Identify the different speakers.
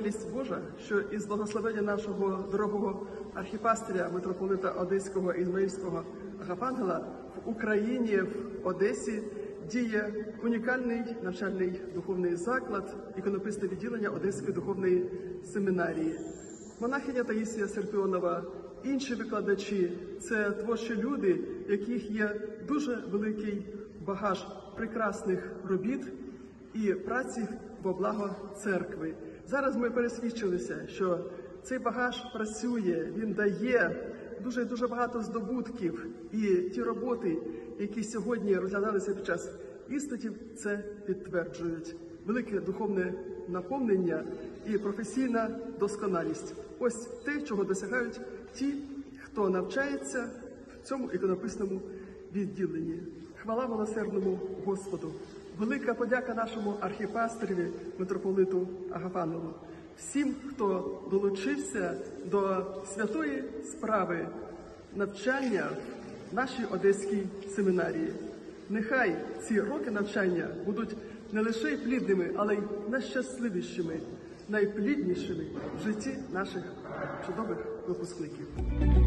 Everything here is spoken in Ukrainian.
Speaker 1: милість Божа, що із благословення нашого дорогого архіпастиря, митрополита Одеського і Ізмаїльського Агафангела в Україні, в Одесі, діє унікальний навчальний духовний заклад, іконописне відділення Одеської духовної семінарії. Монахиня Таїсія Серпіонова, інші викладачі – це творчі люди, в яких є дуже великий багаж прекрасних робіт і праці во благо церкви. Зараз ми пересвідчилися, що цей багаж працює, він дає дуже багато здобутків. І ті роботи, які сьогодні розглядалися під час іспитів, це підтверджують. Велике духовне наповнення і професійна досконалість. Ось те, чого досягають ті, хто навчається в цьому іконописному відділенні. Хвала милосердному Господу! Велика подяка нашому архіпастиреві, митрополиту Агафангелу. Всім, хто долучився до святої справи навчання в нашій Одеській семінарії. Нехай ці роки навчання будуть не лише плідними, але й найщасливішими, найпліднішими в житті наших чудових випускників.